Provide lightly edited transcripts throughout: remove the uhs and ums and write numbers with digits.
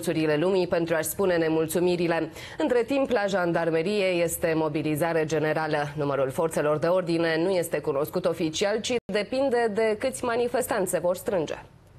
colțurile lumii pentru a-și spune nemulțumirile. Între timp, la jandarmerie este mobilizare generală. Numărul forțelor de ordine nu este cunoscut oficial, ci depinde de câți manifestanți se vor strânge.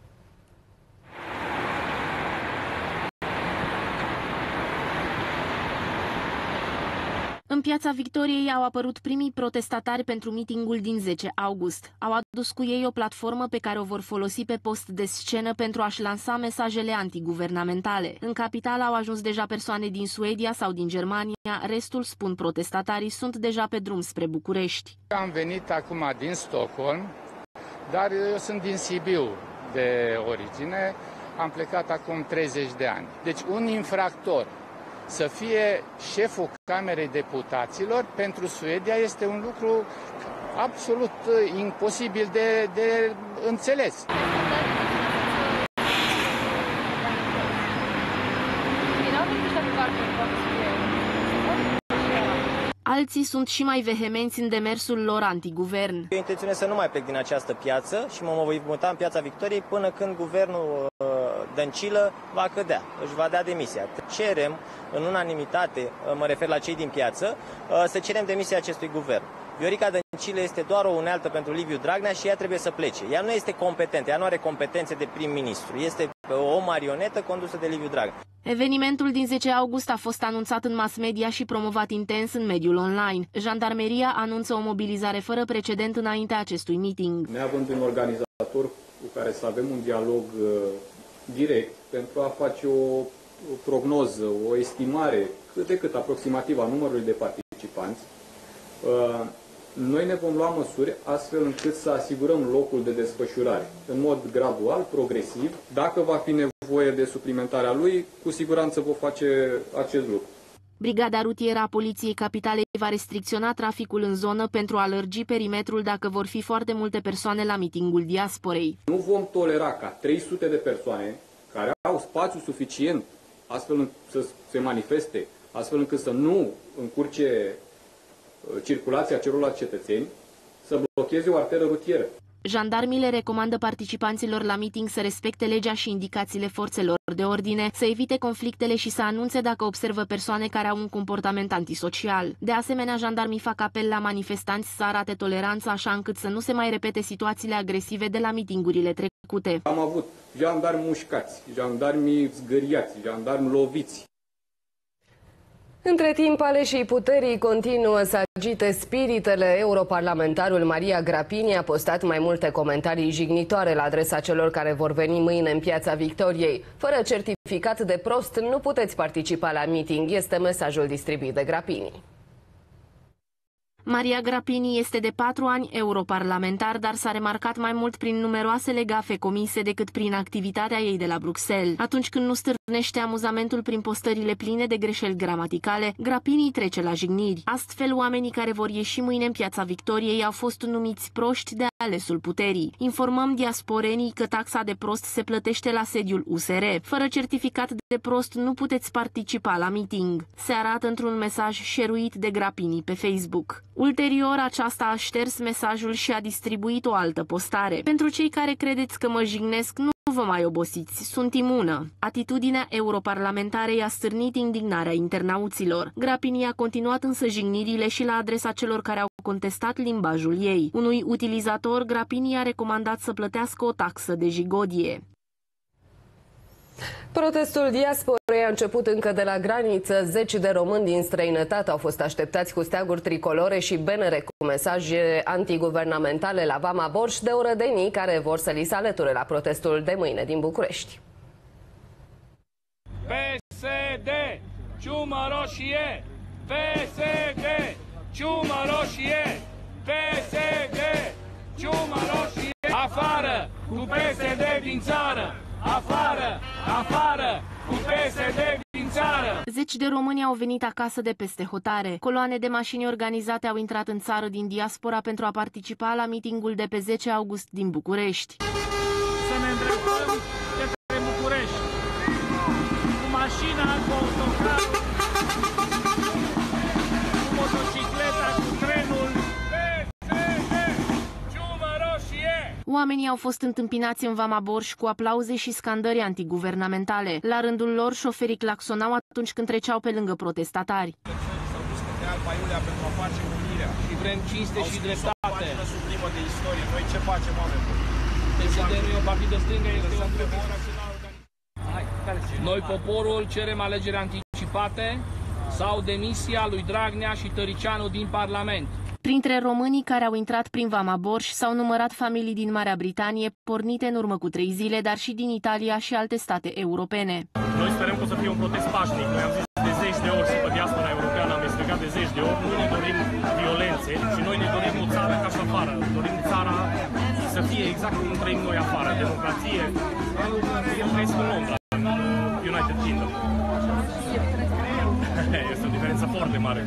În Piața Victoriei au apărut primii protestatari pentru mitingul din 10 august. Au adus cu ei o platformă pe care o vor folosi pe post de scenă pentru a-și lansa mesajele antiguvernamentale. În capitală au ajuns deja persoane din Suedia sau din Germania, restul, spun protestatarii, sunt deja pe drum spre București. Am venit acum din Stockholm, dar eu sunt din Sibiu de origine, am plecat acum 30 de ani. Deci un infractor să fie șeful Camerei Deputaților, pentru Suedia este un lucru absolut imposibil de înțeles. Alții sunt și mai vehemenți în demersul lor antiguvern. Eu intenționez să nu mai plec din această piață și mă voi muta în Piața Victoriei până când guvernul Dăncilă va cădea, își va da demisia. Cerem în unanimitate, mă refer la cei din piață, să cerem demisia acestui guvern. Viorica Dăncilă este doar o unealtă pentru Liviu Dragnea și ea trebuie să plece. Ea nu este competentă, ea nu are competențe de prim-ministru. Este o marionetă condusă de Liviu Dragnea. Evenimentul din 10 august a fost anunțat în mass media și promovat intens în mediul online. Jandarmeria anunță o mobilizare fără precedent înaintea acestui meeting. Neavând un organizator cu care să avem un dialog direct pentru a face o prognoză, o estimare cât de cât aproximativă a numărului de participanți, noi ne vom lua măsuri astfel încât să asigurăm locul de desfășurare în mod gradual, progresiv. Dacă va fi nevoie de suplimentarea lui, cu siguranță vom face acest lucru. Brigada rutieră a Poliției Capitalei va restricționa traficul în zonă pentru a lărgi perimetrul dacă vor fi foarte multe persoane la mitingul diasporei. Nu vom tolera ca 300 de persoane care au spațiu suficient astfel să se manifeste, astfel încât să nu încurce circulația celorlalți cetățeni, să blocheze o arteră rutieră. Jandarmii le recomandă participanților la meeting să respecte legea și indicațiile forțelor de ordine, să evite conflictele și să anunțe dacă observă persoane care au un comportament antisocial. De asemenea, jandarmii fac apel la manifestanți să arate toleranță așa încât să nu se mai repete situațiile agresive de la mitingurile trecute. Am avut jandarmi mușcați, jandarmi zgâriați, jandarmi loviți. Între timp, aleșii puterii continuă să agite spiritele. Europarlamentarul Maria Grapini a postat mai multe comentarii jignitoare la adresa celor care vor veni mâine în Piața Victoriei. Fără certificat de prost nu puteți participa la meeting, este mesajul distribuit de Grapini. Maria Grapini este de 4 ani europarlamentar, dar s-a remarcat mai mult prin numeroasele gafe comise decât prin activitatea ei de la Bruxelles. Atunci când nu stârnește amuzamentul prin postările pline de greșeli gramaticale, Grapini trece la jigniri. Astfel, oamenii care vor ieși mâine în Piața Victoriei au fost numiți proști de alesul puterii. Informăm diasporenii că taxa de prost se plătește la sediul USR. Fără certificat de prost nu puteți participa la meeting, se arată într-un mesaj șeruit de Grapini pe Facebook. Ulterior, aceasta a șters mesajul și a distribuit o altă postare. Pentru cei care credeți că mă jignesc, nu vă mai obosiți, sunt imună. Atitudinea europarlamentarei a stârnit indignarea internauților. Grapini a continuat însă jignirile și la adresa celor care au contestat limbajul ei. Unui utilizator, Grapini a recomandat să plătească o taxă de jigodie. Protestul diasporei a început încă de la graniță. Zeci de români din străinătate au fost așteptați cu steaguri tricolore și bannere cu mesaje antiguvernamentale la Vama Borș de orădenii care vor să li se alăture la protestul de mâine din București. PSD, ciumă roșie! PSD, ciumă roșie! PSD, ciumă roșie! Afară cu PSD din țară! Afară! Afară! Cu PSD din țară! Zeci de români au venit acasă de peste hotare. Coloane de mașini organizate au intrat în țară din diaspora pentru a participa la mitingul de pe 10 august din București. Să ne îndreptăm către București. Cu mașina, cu autocarul, cu motocicleta, cu trenul. PSD! Ciumă roșie! Oamenii au fost întâmpinați în Vama Borș cu aplauze și scandări antiguvernamentale. La rândul lor, șoferii claxonau atunci când treceau pe lângă protestatari. Și vrem cinste și dreptate. De istorie. Noi ce facem, oameni? PSD-ul e un partid de stângă, este un grup național organizat. Noi, poporul, cerem alegeri anticipate sau demisia lui Dragnea și Tăricianu din Parlament. Printre românii care au intrat prin Vama Borș s-au numărat familii din Marea Britanie, pornite în urmă cu 3 zile, dar și din Italia și alte state europene. Noi sperăm că o să fie un protest pașnic. Noi am zis de zeci de ori și pe diaspora europeană am explicat de zeci de ori. Nu ne dorim violențe și noi ne dorim o țară ca și afară. Dorim țara să fie exact cum trăim noi afară. Democrație. Eu trăiesc în Londra, în United Kingdom. Este o diferență foarte mare.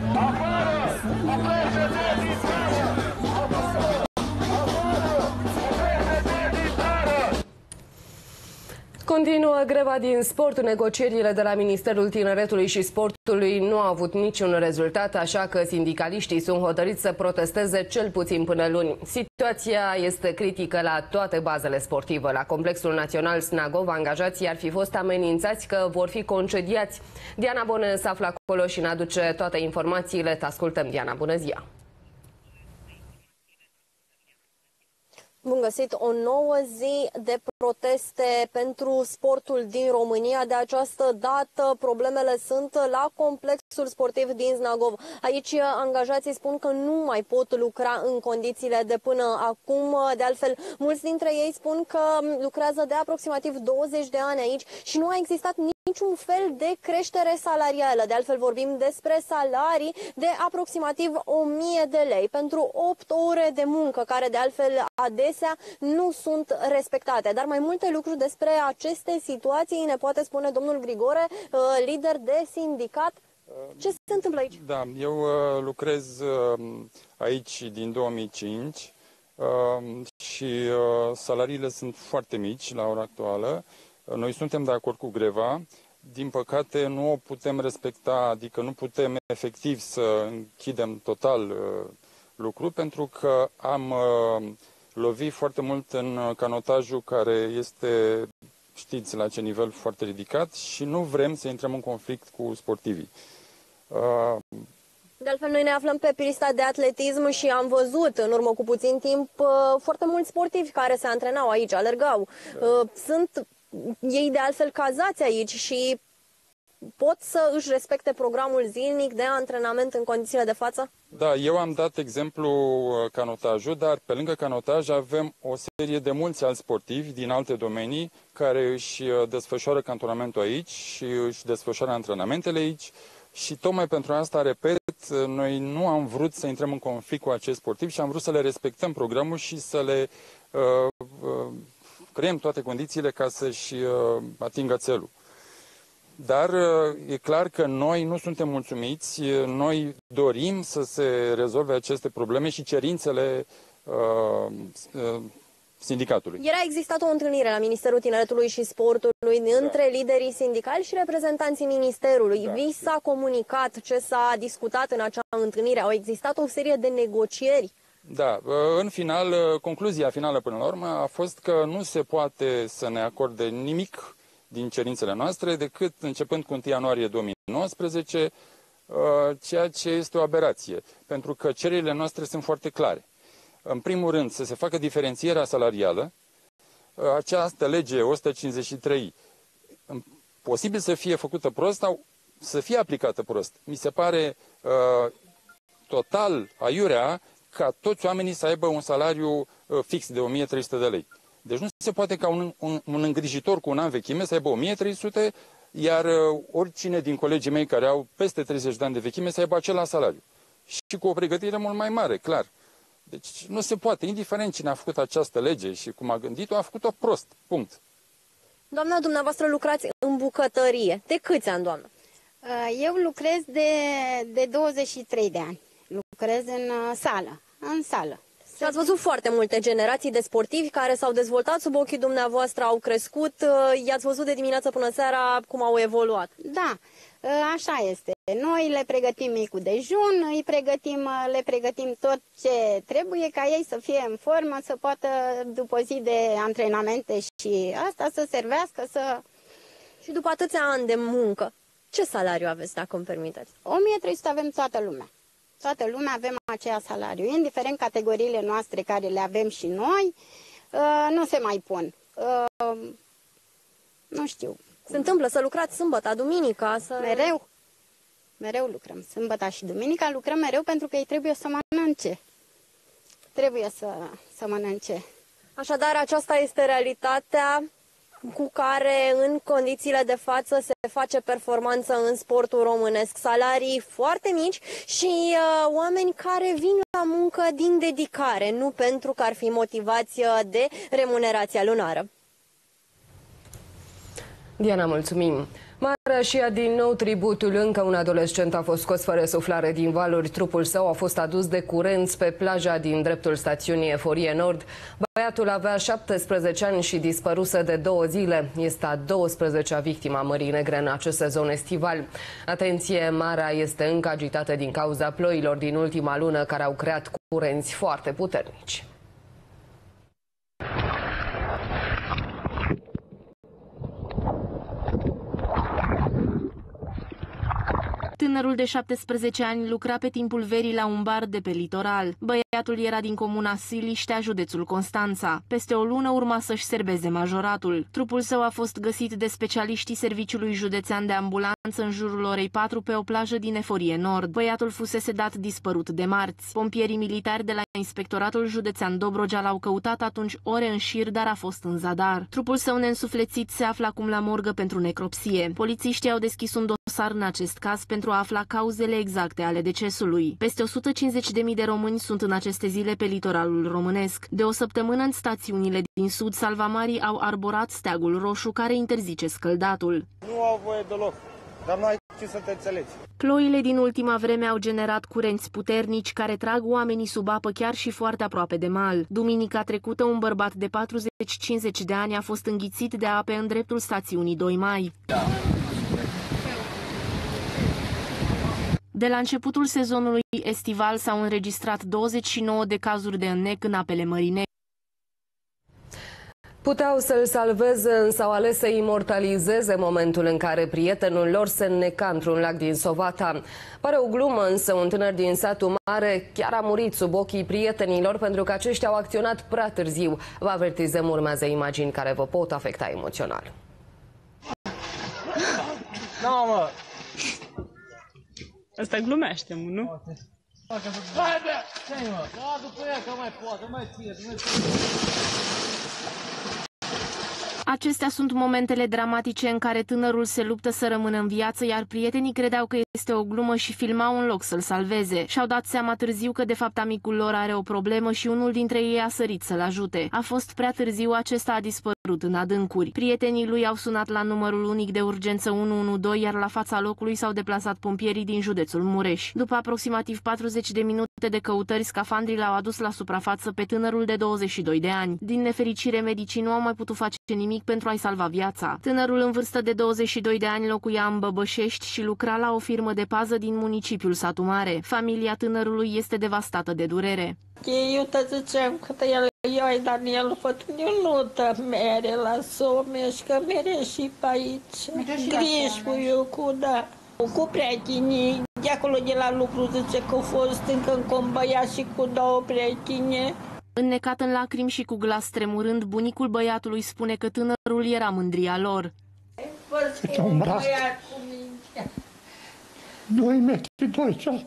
Continuă greva din sport. Negocierile de la Ministerul Tineretului și Sportului nu au avut niciun rezultat, așa că sindicaliștii sunt hotărâți să protesteze cel puțin până luni. Situația este critică la toate bazele sportive. La Complexul Național Snagov, angajații ar fi fost amenințați că vor fi concediați. Diana Bonă se află acolo și ne aduce toate informațiile. Te ascultăm, Diana. Bună ziua! Bun găsit, o nouă zi de proteste pentru sportul din România. De această dată problemele sunt la complexul sportiv din Snagov. Aici angajații spun că nu mai pot lucra în condițiile de până acum. De altfel, mulți dintre ei spun că lucrează de aproximativ 20 de ani aici și nu a existat niciun fel de creștere salarială. De altfel vorbim despre salarii de aproximativ 1000 de lei pentru 8 ore de muncă, care de altfel adesea nu sunt respectate. Dar mai multe lucruri despre aceste situații ne poate spune domnul Grigore, lider de sindicat. Ce se întâmplă aici? Da, eu lucrez aici din 2005 și salariile sunt foarte mici la ora actuală. Noi suntem de acord cu greva. Din păcate nu o putem respecta, adică nu putem efectiv să închidem total lucru, pentru că am lovit foarte mult în canotajul care este, știți, la ce nivel foarte ridicat și nu vrem să intrăm în conflict cu sportivii. De altfel, noi ne aflăm pe pista de atletism și am văzut în urmă cu puțin timp foarte mulți sportivi care se antrenau aici, alergau. Sunt ei de altfel cazați aici și pot să își respecte programul zilnic de antrenament în condițiile de față? Da, eu am dat exemplu canotajul, dar pe lângă canotaj avem o serie de mulți alți sportivi din alte domenii care își desfășoară cantonamentul aici și își desfășoară antrenamentele aici și tocmai pentru asta, repet, noi nu am vrut să intrăm în conflict cu acești sportivi și am vrut să le respectăm programul și să le creăm toate condițiile ca să-și atingă țelul. Dar e clar că noi nu suntem mulțumiți, noi dorim să se rezolve aceste probleme și cerințele sindicatului. Ieri a existat o întâlnire la Ministerul Tineretului și Sportului între liderii sindicali și reprezentanții Ministerului. Da. Vi s-a comunicat ce s-a discutat în acea întâlnire? Au existat o serie de negocieri? Da, în final, concluzia finală până la urmă a fost că nu se poate să ne acorde nimic din cerințele noastre decât începând cu 1 ianuarie 2019, ceea ce este o aberație, pentru că cererile noastre sunt foarte clare. În primul rând, să se facă diferențierea salarială, această lege 153, posibil să fie făcută prost sau să fie aplicată prost. Mi se pare total aiurea ca toți oamenii să aibă un salariu fix de 1300 de lei. Deci nu se poate ca un îngrijitor cu un an vechime să aibă 1300, iar oricine din colegii mei care au peste 30 de ani de vechime să aibă același salariu. Și cu o pregătire mult mai mare, clar. Deci nu se poate, indiferent cine a făcut această lege și cum a gândit-o, a făcut-o prost. Punct. Doamna, dumneavoastră lucrați în bucătărie. De câți ani, doamnă? Eu lucrez de 23 de ani. Lucrez în sală. Și ați văzut foarte multe generații de sportivi care s-au dezvoltat sub ochii dumneavoastră, au crescut. I-ați văzut de dimineață până seara cum au evoluat. Da, așa este. Noi le pregătim micul dejun, le pregătim tot ce trebuie ca ei să fie în formă, să poată după zi de antrenamente și asta să servească, să... Și după atâția ani de muncă, ce salariu aveți, dacă îmi permiteți? 1300 avem toată lumea. Toată lumea avem aceeași salariu. Indiferent categoriile noastre care le avem și noi, nu se mai pun. Nu știu. Se întâmplă să lucrați sâmbătă, duminica? Mereu lucrăm. Sâmbătă și duminica lucrăm mereu pentru că ei trebuie să mănânce. Trebuie să mănânce. Așadar, aceasta este realitatea cu care în condițiile de față se face performanță în sportul românesc. Salarii foarte mici și oameni care vin la muncă din dedicare, nu pentru că ar fi motivați de remunerația lunară. Diana, mulțumim! Maraș ia din nou tributul. Încă un adolescent a fost scos fără suflare din valuri. Trupul său a fost adus de curenți pe plaja din dreptul stațiunii Eforie Nord. Băiatul avea 17 ani și dispăruse de 2 zile. Este a 12-a victima Mării Negre în acest sezon estival. Atenție, Mara este încă agitată din cauza ploilor din ultima lună care au creat curenți foarte puternici. Tânărul de 17 ani lucra pe timpul verii la un bar de pe litoral. Băiatul era din comuna Siliștea, județul Constanța. Peste o lună urma să-și serbeze majoratul. Trupul său a fost găsit de specialiștii Serviciului Județean de Ambulanță în jurul orei 4 pe o plajă din Eforie Nord. Băiatul fusese dat dispărut de marți. Pompierii militari de la Inspectoratul Județean Dobrogea l-au căutat atunci ore în șir, dar a fost în zadar. Trupul său neînsuflețit se află acum la morgă pentru necropsie. Polițiștii au deschis un dosar în acest caz pentru a afla cauzele exacte ale decesului. Peste 150.000 de români sunt în aceste zile pe litoralul românesc. De o săptămână în stațiunile din sud, salvamarii au arborat steagul roșu care interzice scăldatul. Nu au voie deloc, dar n-ai ce să te înțelegi. Ploile din ultima vreme au generat curenți puternici care trag oamenii sub apă chiar și foarte aproape de mal. Duminica trecută, un bărbat de 40-50 de ani a fost înghițit de ape în dreptul stațiunii 2 Mai. De la începutul sezonului estival s-au înregistrat 29 de cazuri de înnec în apele Mării Negre. Puteau să-l salveze, însă au ales să imortalizeze momentul în care prietenul lor se înneca într-un lac din Sovata. Pare o glumă, însă un tânăr din satul mare chiar a murit sub ochii prietenilor pentru că aceștia au acționat prea târziu. Vă avertizăm, urmează imagini care vă pot afecta emoțional. Asta glumește, nu? Acestea sunt momentele dramatice în care tânărul se luptă să rămână în viață, iar prietenii credeau că este o glumă și filmau în loc să-l salveze. Și-au dat seama târziu că de fapt amicul lor are o problemă și unul dintre ei a sărit să-l ajute. A fost prea târziu, acesta a dispărut în adâncuri. Prietenii lui au sunat la numărul unic de urgență 112, iar la fața locului s-au deplasat pompierii din județul Mureș. După aproximativ 40 de minute de căutări, scafandrii l-au adus la suprafață pe tânărul de 22 de ani. Din nefericire, medicii nu au mai putut face nimic pentru a-i salva viața. Tânărul în vârstă de 22 de ani locuia în Băbășești și lucra la o firmă de pază din municipiul Satu Mare. Familia tânărului este devastată de durere. Eu te ziceam că eu dar el eu nu te mere la somești, că mere și pe aici. Griji cu eu cu da. Cu prietenii, de acolo de la lucru zice că au fost încă în combăia și cu 2 prietene. Înnecat în lacrimi și cu glas tremurând, bunicul băiatului spune că tânărul era mândria lor. Un băiat cu minte. 2 metri, 2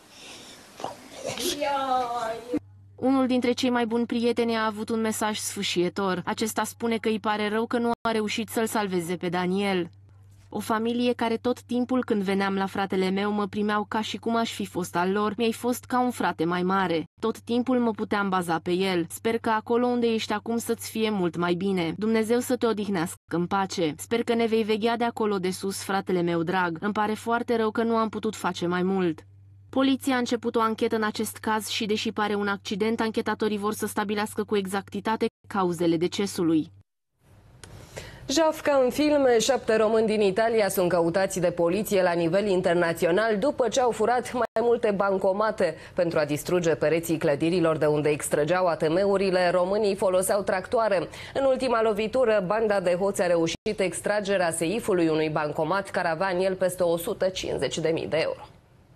Unul dintre cei mai buni prieteni a avut un mesaj sfâșietor. Acesta spune că îi pare rău că nu a reușit să-l salveze pe Daniel. O familie care tot timpul când veneam la fratele meu mă primeau ca și cum aș fi fost al lor. Mi-ai fost ca un frate mai mare. Tot timpul mă puteam baza pe el. Sper că acolo unde ești acum să-ți fie mult mai bine. Dumnezeu să te odihnească în pace. Sper că ne vei veghea de acolo de sus, fratele meu drag. Îmi pare foarte rău că nu am putut face mai mult. Poliția a început o anchetă în acest caz și, deși pare un accident, anchetatorii vor să stabilească cu exactitate cauzele decesului. Jaf ca în filme, 7 români din Italia sunt căutați de poliție la nivel internațional după ce au furat mai multe bancomate. Pentru a distruge pereții clădirilor de unde extrăgeau ATM-urile, românii foloseau tractoare. În ultima lovitură, banda de hoți a reușit extragerea seifului unui bancomat care avea în el peste 150.000 de euro.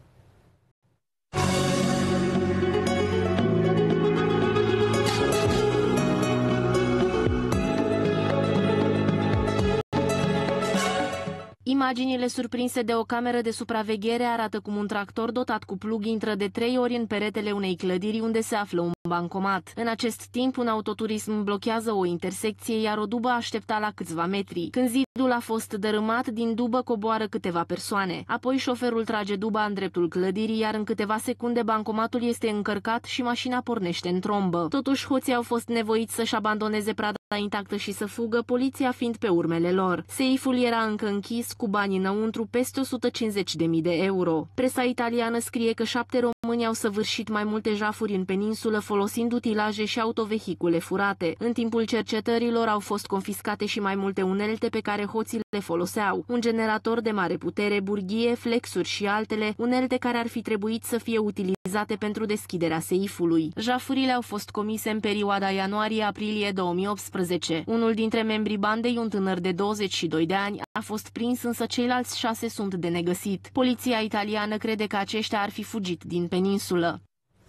Imaginile surprinse de o cameră de supraveghere arată cum un tractor dotat cu plug intră de 3 ori în peretele unei clădiri unde se află un bancomat. În acest timp, un autoturism blochează o intersecție, iar o dubă aștepta la câțiva metri. Când zidul a fost dărâmat, din dubă coboară câteva persoane. Apoi șoferul trage duba în dreptul clădirii, iar în câteva secunde bancomatul este încărcat și mașina pornește în trombă. Totuși, hoții au fost nevoiți să-și abandoneze prada intactă și să fugă, poliția fiind pe urmele lor. Seiful era încă închis, cu bani înăuntru, peste 150.000 de euro. Presa italiană scrie că 7 români au săvârșit mai multe jafuri în peninsulă folosind utilaje și autovehicule furate. În timpul cercetărilor au fost confiscate și mai multe unelte pe care hoții le foloseau. Un generator de mare putere, burghie, flexuri și altele, unelte care ar fi trebuit să fie utilizate pentru deschiderea seifului. Jafurile au fost comise în perioada ianuarie-aprilie 2018. Unul dintre membrii bandei, un tânăr de 22 de ani, a fost prins, însă ceilalți 6 sunt de negăsit. Poliția italiană crede că aceștia ar fi fugit din peninsulă.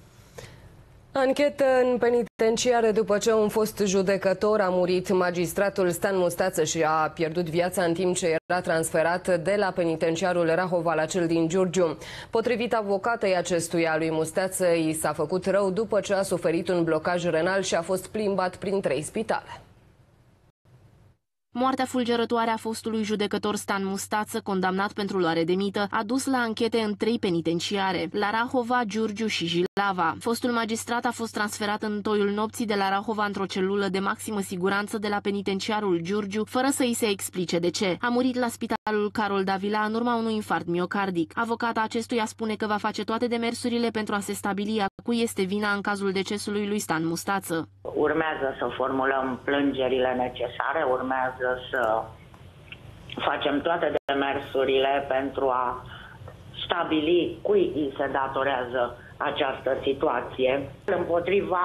Anchetă în penitenciare după ce un fost judecător a murit. Magistratul Stan Mustață și-a pierdut viața în timp ce era transferat de la penitenciarul Rahova la cel din Giurgiu. Potrivit avocatei acestuia, lui Mustață i s-a făcut rău după ce a suferit un blocaj renal și a fost plimbat prin 3 spitale. Moartea fulgerătoare a fostului judecător Stan Mustață, condamnat pentru luare de mită, a dus la anchete în 3 penitenciare, la Rahova, Giurgiu și Jilava. Fostul magistrat a fost transferat în toiul nopții de la Rahova într-o celulă de maximă siguranță de la penitenciarul Giurgiu, fără să îi se explice de ce. A murit la spitalul Carol Davila în urma unui infarct miocardic. Avocata acestuia spune că va face toate demersurile pentru a se stabili a cui este vina în cazul decesului lui Stan Mustață. Urmează să formulăm plângerile necesare, urmează să facem toate demersurile pentru a stabili cui îi se datorează această situație. Împotriva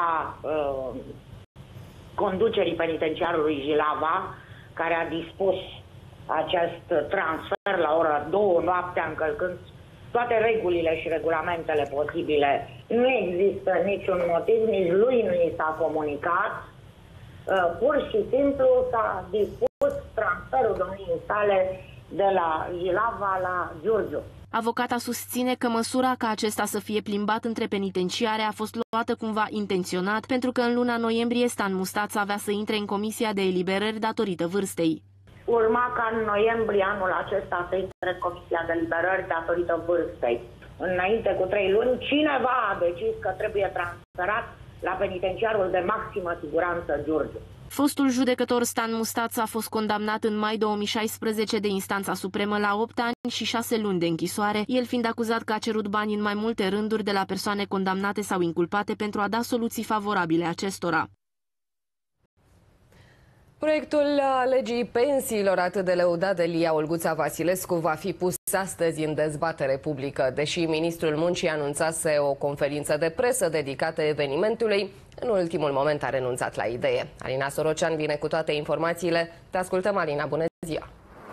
conducerii penitenciarului Jilava, care a dispus acest transfer la ora 2 noaptea, încălcând toate regulile și regulamentele posibile. Nu există niciun motiv, nici lui nu i s-a comunicat. Pur și simplu s-a dispus transferul domniei sale de la Jilava la Giurgiu. Avocata susține că măsura ca acesta să fie plimbat între penitenciare a fost luată cumva intenționat, pentru că în luna noiembrie Stan Mustață avea să intre în comisia de eliberări datorită vârstei. Urma ca în noiembrie anul acesta să intre în comisia de eliberări datorită vârstei. Înainte cu 3 luni, cineva a decis că trebuie transferat la penitenciarul de maximă siguranță Giurgiu. Fostul judecător Stan Mustață a fost condamnat în mai 2016 de instanța supremă la 8 ani și 6 luni de închisoare, el fiind acuzat că a cerut bani în mai multe rânduri de la persoane condamnate sau inculpate pentru a da soluții favorabile acestora. Proiectul legii pensiilor atât de lăudat de Lia Olguța Vasilescu va fi pus astăzi în dezbatere publică. Deși ministrul muncii anunțase o conferință de presă dedicată evenimentului, în ultimul moment a renunțat la idee. Alina Sorocean vine cu toate informațiile. Te ascultăm, Alina, bună ziua!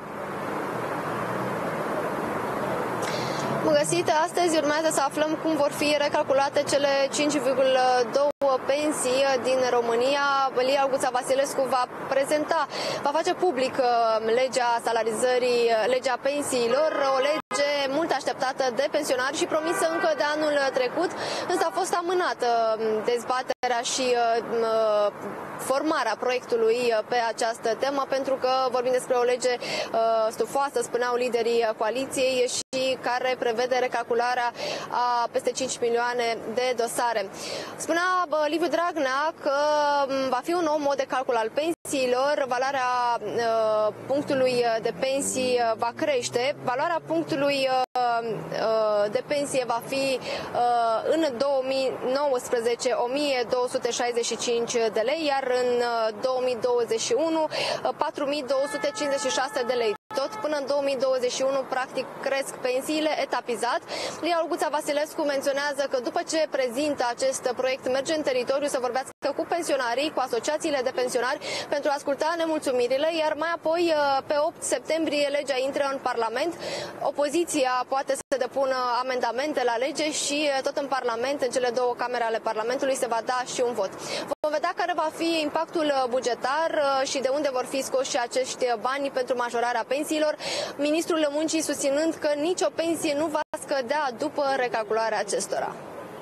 Bun găsit! Astăzi urmează să aflăm cum vor fi recalculate cele 5,2 pensii din România. Lia Olguța Vasilescu va face public legea salarizării, legea pensiilor, o lege mult așteptată de pensionari și promisă încă de anul trecut, însă a fost amânată dezbaterea și formarea proiectului pe această temă, pentru că vorbim despre o lege stufoasă, spuneau liderii coaliției, și care prevede recalcularea a peste 5 milioane de dosare. Spunea Liviu Dragnea că va fi un nou mod de calcul al pensiei pensiilor, valoarea punctului de pensii va crește. Valoarea punctului de pensie va fi în 2019 1265 de lei, iar în 2021 4256 de lei. Tot până în 2021, practic, cresc pensiile etapizat. Lia Olguța Vasilescu menționează că după ce prezintă acest proiect, merge în teritoriu să vorbească cu pensionarii, cu asociațiile de pensionari, pentru a asculta nemulțumirile, iar mai apoi, pe 8 septembrie, legea intră în Parlament. Opoziția poate să depună amendamente la lege și tot în Parlament, în cele două camere ale Parlamentului, se va da și un vot. Vom vedea care va fi impactul bugetar și de unde vor fi scoși acești bani pentru majorarea pensiilor. Ministrul Muncii susținând că nicio pensie nu va scădea după recalcularea acestora.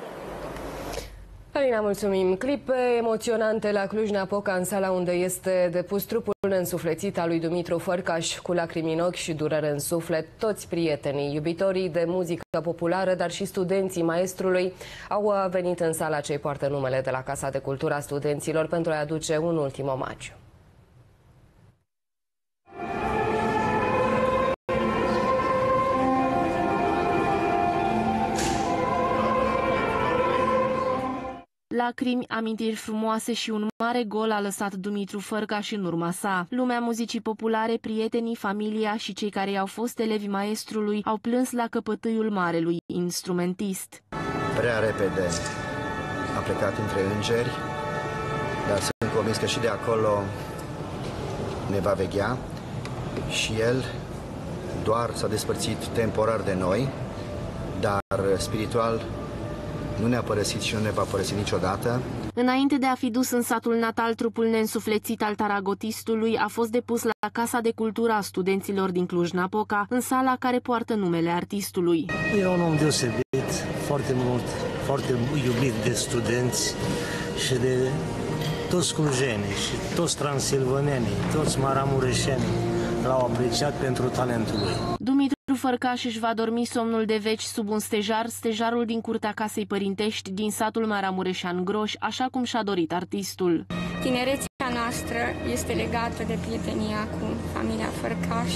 Alina, mulțumim. Clipe emoționante la Cluj-Napoca, în sala unde este depus trupul însuflețit al lui Dumitru Fărcaș, cu lacrimi în ochi și durere în suflet. Toți prietenii, iubitorii de muzică populară, dar și studenții maestrului au venit în sala ce-i poartă numele de la Casa de Cultură a Studenților pentru a-i aduce un ultim omagiu. Lacrimi, amintiri frumoase și un mare gol a lăsat Dumitru Fărcaș în urma sa. Lumea muzicii populare, prietenii, familia și cei care au fost elevi maestrului au plâns la căpătâiul marelui instrumentist. Prea repede a plecat între îngeri, dar sunt convins că și de acolo ne va veghea și el doar s-a despărțit temporar de noi, dar spiritual nu ne-a părăsit și nu ne va părăsi niciodată. Înainte de a fi dus în satul natal, trupul neînsuflețit al taragotistului a fost depus la Casa de Cultură a Studenților din Cluj-Napoca, în sala care poartă numele artistului. Era un om deosebit, foarte iubit de studenți și de toți clujenii și toți transilvanenii, toți maramureșenii l-au apreciat pentru talentul lui. Dumitru Fărcaș își va dormi somnul de veci sub un stejar, stejarul din curtea casei părintești din satul Maramureșan Groș, așa cum și-a dorit artistul. Tinerețea noastră este legată de prietenia cu familia Fărcaș.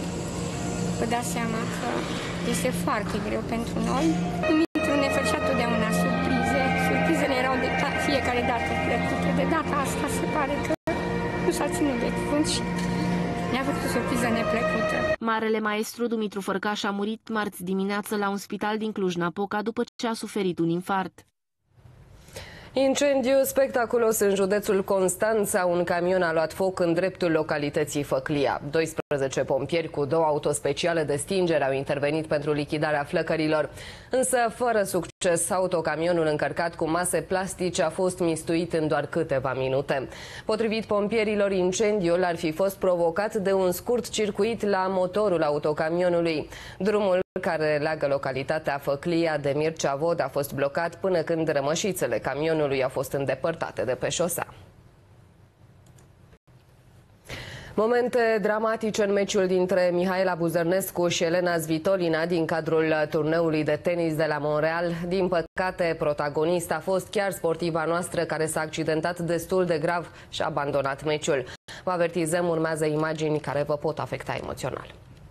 Vă dați seama că este foarte greu pentru noi. Dumitru ne făcea totdeauna surprize. Surprizele erau de fiecare dată plăcute. De data asta se pare că nu s-a ținut de cuvânt și ne-a făcut o surpriză neplăcută. Marele maestru Dumitru Fărcaș a murit marți dimineață la un spital din Cluj-Napoca după ce a suferit un infart. Incendiu spectaculos în județul Constanța. Un camion a luat foc în dreptul localității Făclia. 12 pompieri cu 2 autospeciale de stingere au intervenit pentru lichidarea flăcărilor. Însă, fără succes, autocamionul încărcat cu mase plastice a fost mistuit în doar câteva minute. Potrivit pompierilor, incendiul ar fi fost provocat de un scurt circuit la motorul autocamionului. Drumul care leagă localitatea Făclia de Mircea Vod a fost blocat până când rămășițele camionului au fost îndepărtate de pe șosea. Momente dramatice în meciul dintre Mihaela Buzărnescu și Elena Svitolina din cadrul turneului de tenis de la Montreal. Din păcate, protagonista a fost chiar sportiva noastră, care s-a accidentat destul de grav și a abandonat meciul. Vă avertizăm, urmează imagini care vă pot afecta emoțional.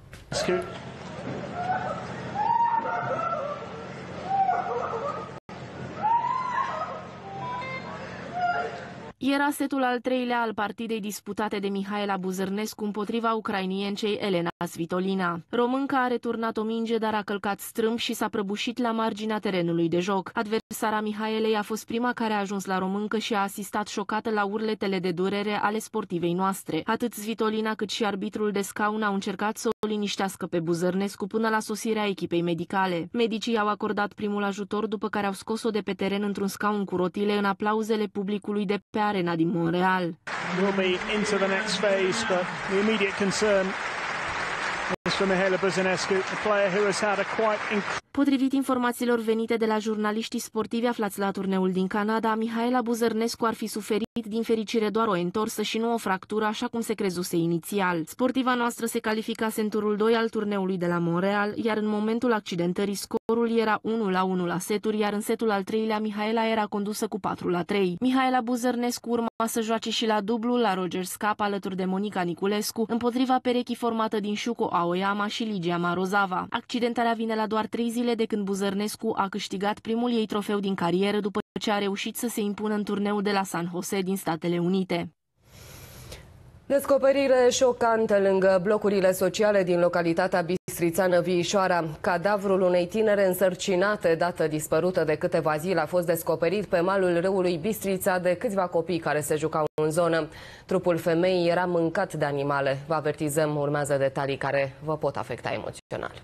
Era setul al treilea al partidei disputate de Mihaela Buzărnescu împotriva ucrainiencei Elena Svitolina. Românca a returnat o minge, dar a călcat strâmb și s-a prăbușit la marginea terenului de joc. Adversara Mihaelei a fost prima care a ajuns la româncă și a asistat șocată la urletele de durere ale sportivei noastre. Atât Svitolina cât și arbitrul de scaun au încercat să o liniștească pe Buzărnescu până la sosirea echipei medicale. Medicii au acordat primul ajutor, după care au scos-o de pe teren într-un scaun cu rotile în aplauzele publicului de pe arena din Montreal. Will be into the next phase, but the immediate concern is for Mihaela Buzărnescu, a player who has had a quite Potrivit informațiilor venite de la jurnaliștii sportivi aflați la turneul din Canada, Mihaela Buzărnescu ar fi suferit din fericire doar o întorsă și nu o fractură, așa cum se crezuse inițial. Sportiva noastră se calificase în turul 2 al turneului de la Montreal, iar în momentul accidentării scorul era 1-1 la seturi, iar în setul al treilea Mihaela era condusă cu 4-3. Mihaela Buzărnescu urma să joace și la dublu la Rogers Cup alături de Monica Niculescu, împotriva perechii formată din Shuko Aoyama și Ligia Marozava. Accidentarea vine la doar 3 zile de când Buzărnescu a câștigat primul ei trofeu din carieră după ce a reușit să se impună în turneul de la San Jose din Statele Unite. Descoperire șocantă lângă blocurile sociale din localitatea bistrițeană Viișoara. Cadavrul unei tinere însărcinate, dată dispărută de câteva zile, a fost descoperit pe malul râului Bistrița de câțiva copii care se jucau în zonă. Trupul femeii era mâncat de animale. Vă avertizăm, urmează detalii care vă pot afecta emoțional.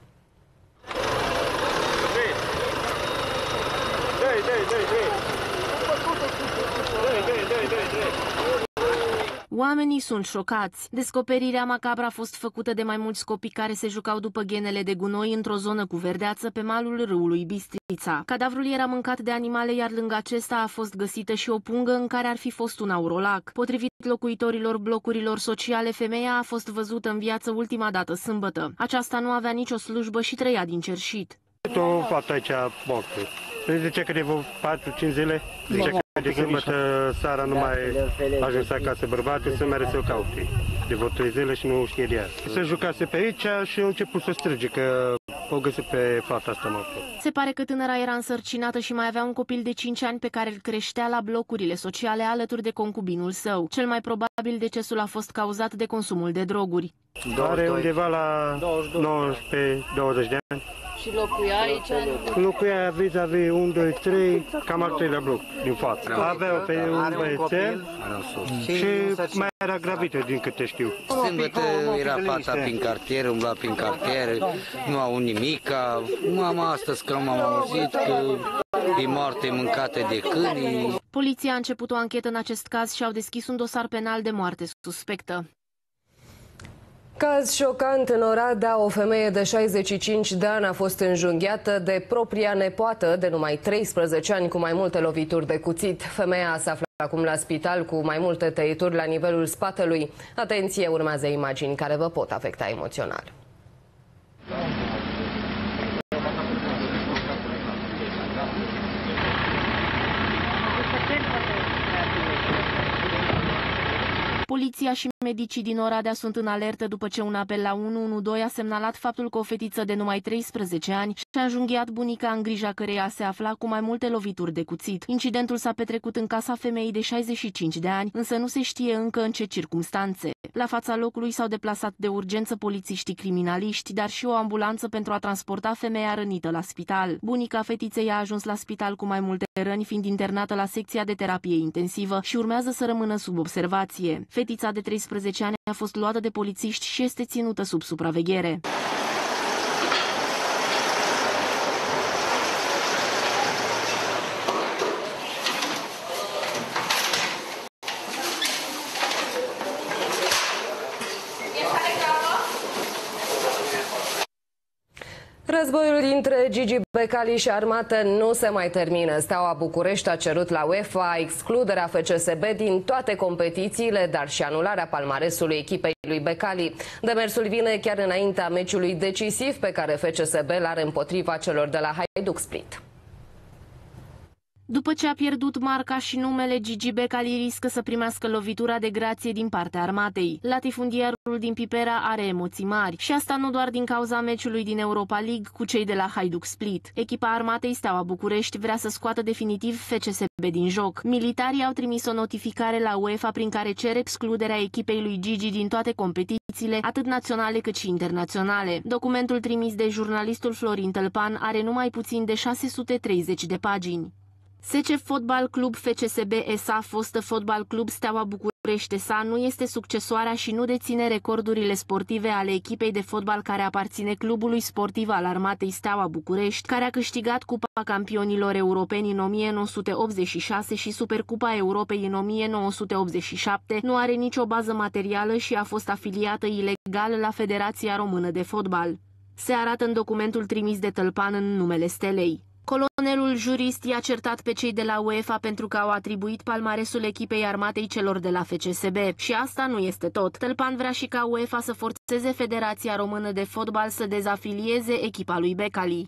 Oamenii sunt șocați. Descoperirea macabră a fost făcută de mai mulți copii care se jucau după ghenele de gunoi într-o zonă cu verdeață pe malul râului Bistrița. Cadavrul era mâncat de animale, iar lângă acesta a fost găsită și o pungă în care ar fi fost un aurolac. Potrivit locuitorilor blocurilor sociale, femeia a fost văzută în viață ultima dată sâmbătă. Aceasta nu avea nicio slujbă și trăia din cerșit. O fată aici mortă. Zice că de 4-5 zile, zice că de sâmbătă seara nu mai ajuns acasă bărbatul, să mere să-l caute. De vreo 3 zile și nu știe de ea. Se jucase pe aici și a început să strige că o găsit pe fata asta mortă. Se pare că tânăra era însărcinată și mai avea un copil de 5 ani pe care îl creștea la blocurile sociale alături de concubinul său. Cel mai probabil decesul a fost cauzat de consumul de droguri. Are undeva la 19-20 de ani. Și locuia aici? Locuia vis-a-vis 1, 2, 3, cam al treilea bloc din față. Avea pe un băiețel și mai era gravită din câte știu. Sâmbătă era fata prin cartier, umbla prin cartier, nu au nimic. Mama astăzi că m-am auzit că e moarte mâncată de câini. Poliția a început o anchetă în acest caz și au deschis un dosar penal de moarte suspectă. Caz șocant în Oradea, o femeie de 65 de ani a fost înjunghiată de propria nepoată de numai 13 ani cu mai multe lovituri de cuțit. Femeia se află acum la spital cu mai multe tăieturi la nivelul spatelui. Atenție, urmează imagini care vă pot afecta emoțional. Poliția și medicii din Oradea sunt în alertă după ce un apel la 112 a semnalat faptul că o fetiță de numai 13 ani și-a înjunghiat bunica în grija căreia se afla cu mai multe lovituri de cuțit. Incidentul s-a petrecut în casa femeii de 65 de ani, însă nu se știe încă în ce circumstanțe. La fața locului s-au deplasat de urgență polițiștii criminaliști, dar și o ambulanță pentru a transporta femeia rănită la spital. Bunica fetiței a ajuns la spital cu mai multe răni, fiind internată la secția de terapie intensivă și urmează să rămână sub observație. Fetița de 13 ani a fost luată de polițiști și este ținută sub supraveghere. Războiul dintre Gigi Becali și armată nu se mai termină. Steaua București a cerut la UEFA excluderea FCSB din toate competițiile, dar și anularea palmaresului echipei lui Becali. Demersul vine chiar înaintea meciului decisiv pe care FCSB l-are împotriva celor de la Hajduk Split. După ce a pierdut marca și numele, Gigi Becali riscă să primească lovitura de grație din partea armatei. Latifundierul din Pipera are emoții mari și asta nu doar din cauza meciului din Europa League cu cei de la Hajduk Split. Echipa armatei Steaua București vrea să scoată definitiv FCSB din joc. Militarii au trimis o notificare la UEFA prin care cer excluderea echipei lui Gigi din toate competițiile, atât naționale cât și internaționale. Documentul trimis de jurnalistul Florin Tălpan are numai puțin de 630 de pagini. SC Fotbal Club FCSB SA, fostă Fotbal Club Steaua București SA, nu este succesoarea și nu deține recordurile sportive ale echipei de fotbal care aparține clubului sportiv al Armatei Steaua București, care a câștigat Cupa Campionilor Europeni în 1986 și Supercupa Europei în 1987, nu are nicio bază materială și a fost afiliată ilegal la Federația Română de Fotbal. Se arată în documentul trimis de Tălpan în numele Stelei. Colonelul jurist i-a certat pe cei de la UEFA pentru că au atribuit palmaresul echipei armatei celor de la FCSB. Și asta nu este tot. Tălpan vrea și ca UEFA să forțeze Federația Română de Fotbal să dezafilieze echipa lui Becali.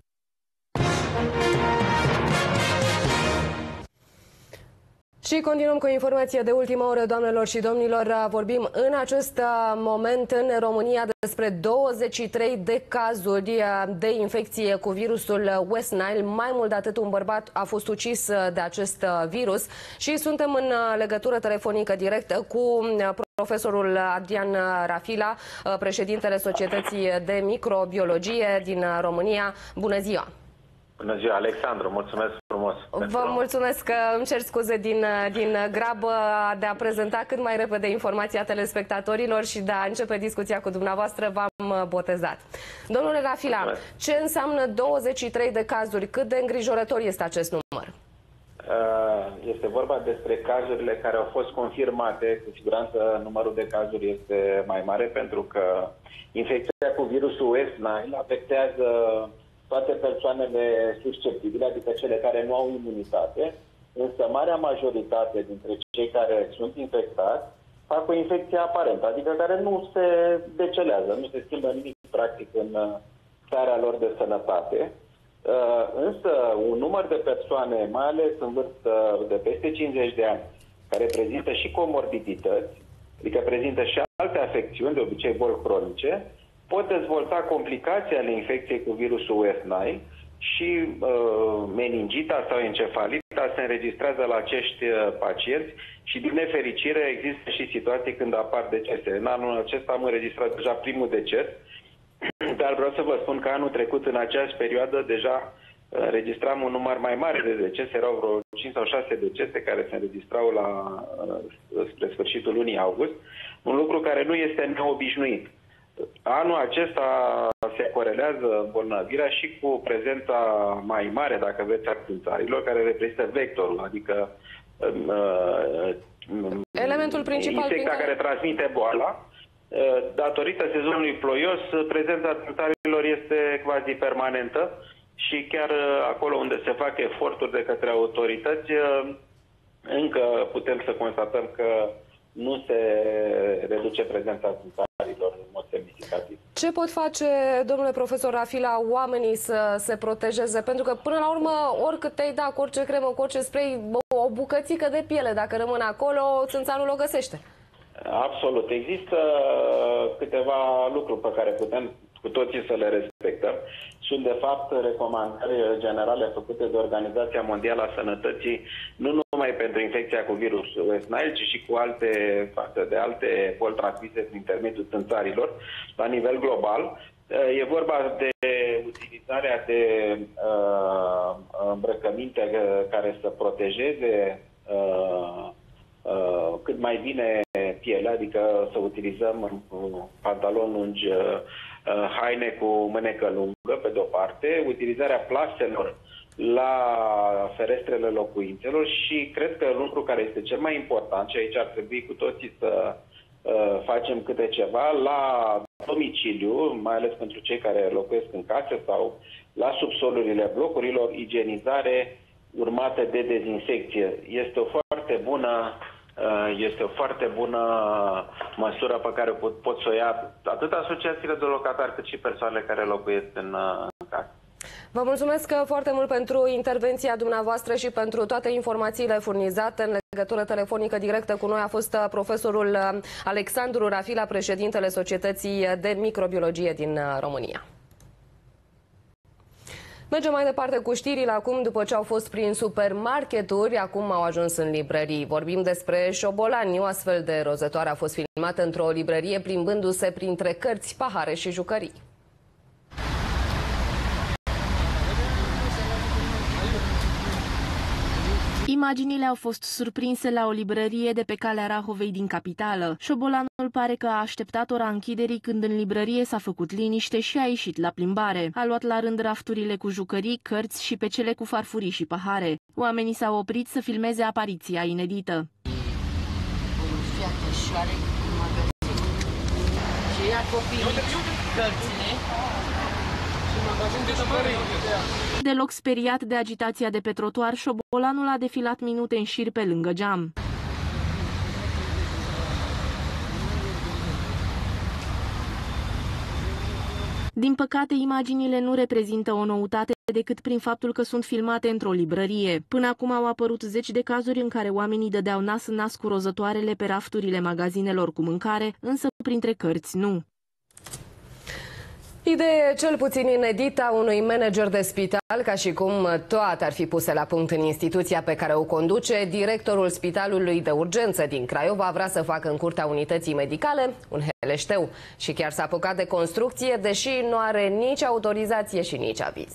Și continuăm cu informația de ultimă oră, doamnelor și domnilor. Vorbim în acest moment în România despre 23 de cazuri de infecție cu virusul West Nile. Mai mult de atât, un bărbat a fost ucis de acest virus și suntem în legătură telefonică directă cu profesorul Adrian Rafila, președintele Societății de Microbiologie din România. Bună ziua! Bună ziua, Alexandru, mulțumesc frumos. Vă mulțumesc că îmi cer scuze din grabă de a prezenta cât mai repede informația telespectatorilor și de a începe discuția cu dumneavoastră. V-am botezat. Domnule Rafila, ce înseamnă 23 de cazuri? Cât de îngrijorător este acest număr? Este vorba despre cazurile care au fost confirmate. Cu siguranță numărul de cazuri este mai mare pentru că infecția cu virusul West Nile afectează toate persoanele susceptibile, adică cele care nu au imunitate, însă marea majoritate dintre cei care sunt infectați fac o infecție aparentă, adică care nu se decelează, nu se schimbă nimic practic în starea lor de sănătate. Însă un număr de persoane, mai ales în vârstă de peste 50 de ani, care prezintă și comorbidități, adică prezintă și alte afecțiuni, de obicei boli cronice, pot dezvolta complicații ale infecției cu virusul West Nile și meningita sau encefalita se înregistrează la acești pacienți și, din nefericire, există și situații când apar decese. În anul acesta am înregistrat deja primul deces, dar vreau să vă spun că anul trecut, în aceeași perioadă, deja înregistram un număr mai mare de decese, erau vreo 5 sau 6 decese care se înregistrau spre sfârșitul lunii august, un lucru care nu este neobișnuit. Anul acesta se corelează îmbolnăvirea și cu prezența mai mare, dacă vreți, a țânțarilor, care reprezintă vectorul, adică elementul principal insecta care transmite boala. Datorită sezonului ploios, prezența țânțarilor este quasi permanentă și chiar acolo unde se fac eforturi de către autorități, încă putem să constatăm că nu se reduce prezența țânțarilor în mod semnificativ. Ce pot face, domnule profesor Rafila, oamenii să se protejeze? Pentru că, până la urmă, oricât te-ai da, cu orice cremă, cu orice spray, o bucățică de piele, dacă rămâne acolo, țânțarul o găsește. Absolut. Există câteva lucruri pe care putem cu toții să le respectăm. Sunt, de fapt, recomandări generale făcute de Organizația Mondială a Sănătății, nu numai pentru infecția cu virusul West Nile, ci și cu alte boli transmise prin intermediul țânțarilor la nivel global. E vorba de utilizarea de îmbrăcăminte care să protejeze cât mai bine pielea, adică să utilizăm pantaloni lungi, haine cu mânecă lungă, pe de-o parte, utilizarea plaselor la ferestrele locuințelor și cred că lucru care este cel mai important, și aici ar trebui cu toții să facem câte ceva, la domiciliu, mai ales pentru cei care locuiesc în case sau la subsolurile blocurilor, igienizare urmată de dezinsecție. Este o foarte bună măsură pe care pot să o ia atât asociațiile de locatari cât și persoanele care locuiesc în casă. Vă mulțumesc foarte mult pentru intervenția dumneavoastră și pentru toate informațiile furnizate. În legătură telefonică directă cu noi a fost profesorul Alexandru Rafila, președintele Societății de Microbiologie din România. Mergem mai departe cu știrile acum, după ce au fost prin supermarketuri, acum au ajuns în librării. Vorbim despre șobolani. O astfel de rozătoare a fost filmată într-o librărie plimbându-se printre cărți, pahare și jucării. Imaginile au fost surprinse la o librărie de pe calea Rahovei din capitală. Șobolanul pare că a așteptat ora închiderii când în librărie s-a făcut liniște și a ieșit la plimbare. A luat la rând rafturile cu jucării, cărți și pe cele cu farfurii și pahare. Oamenii s-au oprit să filmeze apariția inedită. Deloc speriat de agitația de pe trotuar, șobolanul a defilat minute în șir pe lângă geam. Din păcate, imaginile nu reprezintă o noutate decât prin faptul că sunt filmate într-o librărie. Până acum au apărut zeci de cazuri în care oamenii dădeau nas în nas cu rozătoarele pe rafturile magazinelor cu mâncare, însă printre cărți nu. Idee cel puțin inedită a unui manager de spital, ca și cum toate ar fi puse la punct în instituția pe care o conduce. Directorul Spitalului de Urgență din Craiova vrea să facă în curtea unității medicale un heleșteu și chiar s-a apucat de construcție, deși nu are nici autorizație și nici aviz.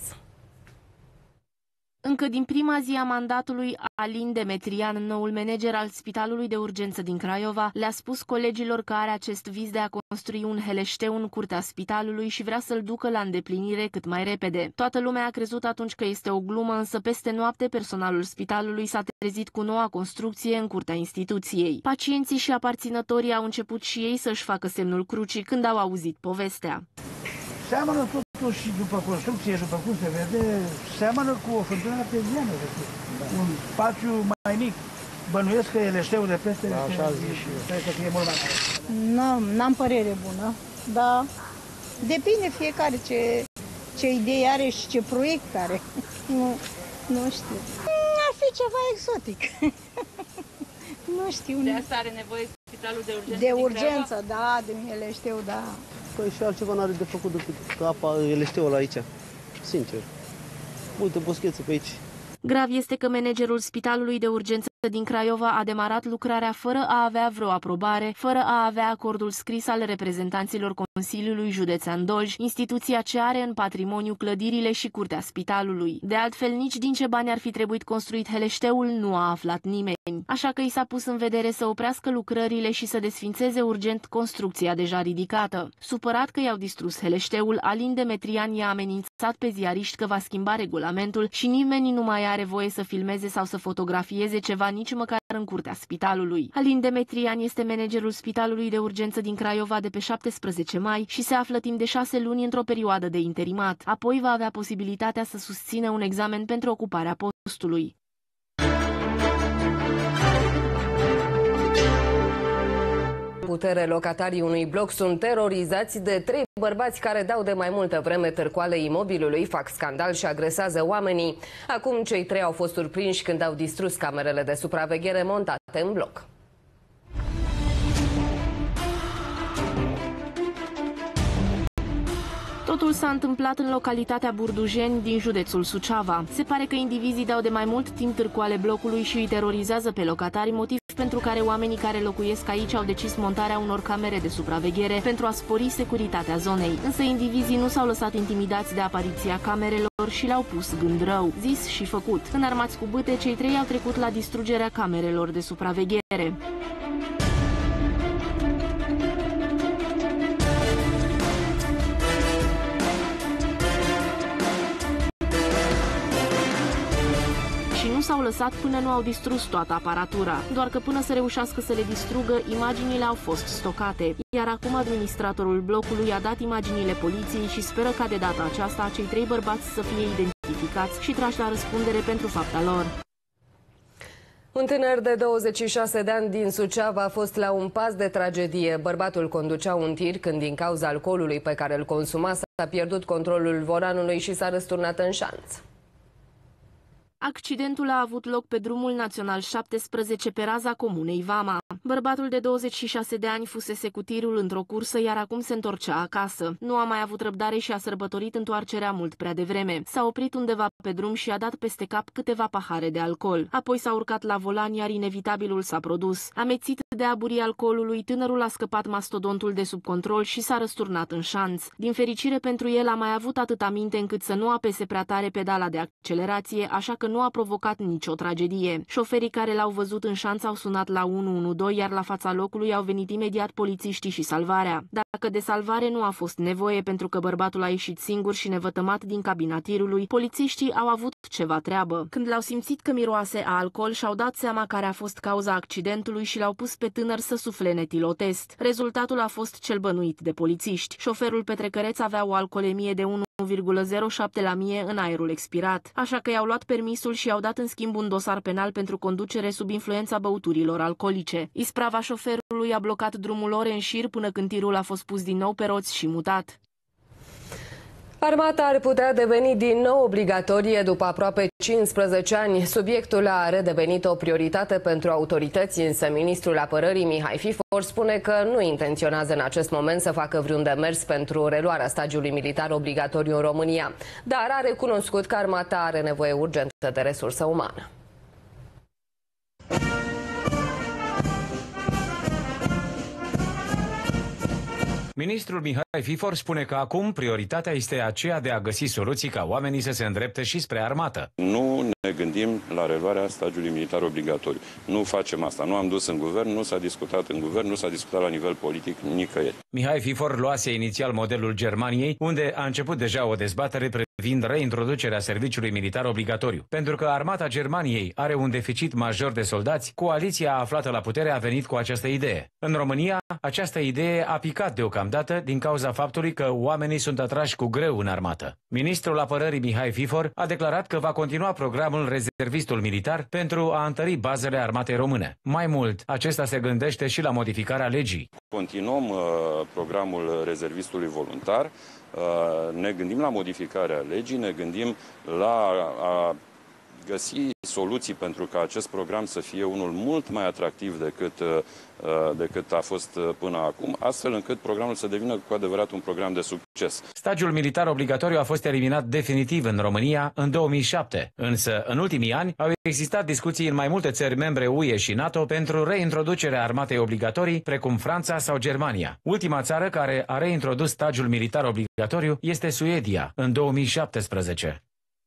Încă din prima zi a mandatului, Alin Demetrian, noul manager al Spitalului de Urgență din Craiova, le-a spus colegilor că are acest vis de a construi un heleșteu în curtea spitalului și vrea să-l ducă la îndeplinire cât mai repede. Toată lumea a crezut atunci că este o glumă, însă peste noapte personalul spitalului s-a trezit cu noua construcție în curtea instituției. Pacienții și aparținătorii au început și ei să-și facă semnul crucii când au auzit povestea. Seamănă totuși, după construcție, după cum se vede, seamănă cu o fântână arteziană. Un spațiu mai mic. Bănuiesc că heleșteul de peste așa zic și eu. Stai să fie mult mai mare. N-am părere bună, dar depinde fiecare ce idee are și ce proiect are. Nu știu. Ar fi ceva exotic. Nu știu. De asta are nevoie Spitalul de Urgență de urgență, da, de heleșteu, da. Păi și altceva n-are de făcut decât apa heleșteul aici, sincer. Uite boschețe pe aici. Grav este că managerul Spitalului de Urgență din Craiova a demarat lucrarea fără a avea vreo aprobare, fără a avea acordul scris al reprezentanților Consiliului Județean Dolj, instituția ce are în patrimoniu clădirile și curtea spitalului. De altfel, nici din ce bani ar fi trebuit construit heleșteul nu a aflat nimeni. Așa că i s-a pus în vedere să oprească lucrările și să desfințeze urgent construcția deja ridicată. Supărat că i-au distrus heleșteul, Alin Demetrian i-a amenințat pe ziariști că va schimba regulamentul și nimeni nu mai are voie să filmeze sau să fotografieze ceva nici măcar în curtea spitalului. Alin Demetrian este managerul Spitalului de Urgență din Craiova de pe 17 mai și se află timp de 6 luni într-o perioadă de interimat. Apoi va avea posibilitatea să susțină un examen pentru ocuparea postului. Putere, locatarii unui bloc sunt terorizați de 3 bărbați care dau de mai multă vreme târcoale imobilului, fac scandal și agresează oamenii. Acum cei 3 au fost surprinși când au distrus camerele de supraveghere montate în bloc. Totul s-a întâmplat în localitatea Burdujeni din județul Suceava. Se pare că indivizii dau de mai mult timp târcoale blocului și îi terorizează pe locatari, motiv pentru care oamenii care locuiesc aici au decis montarea unor camere de supraveghere pentru a spori securitatea zonei. Însă indivizii nu s-au lăsat intimidați de apariția camerelor și le-au pus gând rău. Zis și făcut. Înarmați cu bâte, cei 3 au trecut la distrugerea camerelor de supraveghere. Nu s-au lăsat până nu au distrus toată aparatura. Doar că până să reușească să le distrugă, imaginile au fost stocate. Iar acum administratorul blocului a dat imaginile poliției și speră ca de data aceasta cei 3 bărbați să fie identificați și trași la răspundere pentru fapta lor. Un tânăr de 26 de ani din Suceava a fost la un pas de tragedie. Bărbatul conducea un tir când, din cauza alcoolului pe care îl consuma, s-a pierdut controlul volanului și s-a răsturnat în șanț. Accidentul a avut loc pe drumul național 17 pe raza comunei Vama. Bărbatul de 26 de ani fusese cu tirul într-o cursă, iar acum se întorcea acasă. Nu a mai avut răbdare și a sărbătorit întoarcerea mult prea devreme. S-a oprit undeva pe drum și a dat peste cap câteva pahare de alcool. Apoi s-a urcat la volan, iar inevitabilul s-a produs. Amețit de aburii alcoolului, tânărul a scăpat mastodontul de sub control și s-a răsturnat în șanț. Din fericire pentru el, a mai avut atâta minte încât să nu apese prea tare pedala de accelerație, așa că nu a provocat nicio tragedie. Șoferii care l-au văzut în șanț au sunat la 112, iar la fața locului au venit imediat polițiștii și salvarea. Dacă de salvare nu a fost nevoie pentru că bărbatul a ieșit singur și nevătămat din cabina tirului, polițiștii au avut ceva treabă. Când l-au simțit că miroase a alcool, și-au dat seama care a fost cauza accidentului și l-au pus pe tânăr să sufle în etilotest. Rezultatul a fost cel bănuit de polițiști. Șoferul petrecăreț avea o alcoolemie de 1,07 la mie în aerul expirat, așa că i-au luat permisul și i-au dat în schimb un dosar penal pentru conducere sub influența băuturilor alcoolice. Isprava șoferului a blocat drumul ore în șir până când tirul a fost pus din nou pe roți și mutat. Armata ar putea deveni din nou obligatorie după aproape 15 ani. Subiectul a redevenit o prioritate pentru autorități, însă ministrul apărării Mihai Fifor spune că nu intenționează în acest moment să facă vreun demers pentru reluarea stagiului militar obligatoriu în România, dar a recunoscut că armata are nevoie urgentă de resursă umană. Ministrul Mihai Fifor spune că acum prioritatea este aceea de a găsi soluții ca oamenii să se îndrepte și spre armată. Nu ne gândim la reluarea stagiului militar obligatoriu. Nu facem asta. Nu am dus în guvern, nu s-a discutat în guvern, nu s-a discutat la nivel politic nicăieri. Mihai Fifor luase inițial modelul Germaniei, unde a început deja o dezbatere privind reintroducerea serviciului militar obligatoriu. Pentru că armata Germaniei are un deficit major de soldați, coaliția aflată la putere a venit cu această idee. În România, această idee a picat deocamdată din cauza faptului că oamenii sunt atrași cu greu în armată. Ministrul apărării Mihai Fifor a declarat că va continua programul Rezervistul Militar pentru a întări bazele armatei române. Mai mult, acesta se gândește și la modificarea legii. Continuăm programul rezervistului voluntar, ne gândim la modificarea legii, ne gândim la a găsi soluții pentru ca acest program să fie unul mult mai atractiv decât a fost până acum, astfel încât programul să devină cu adevărat un program de succes. Stagiul militar obligatoriu a fost eliminat definitiv în România în 2007, însă în ultimii ani au existat discuții în mai multe țări membre UE și NATO pentru reintroducerea armatei obligatorii, precum Franța sau Germania. Ultima țară care a reintrodus stagiul militar obligatoriu este Suedia, în 2017.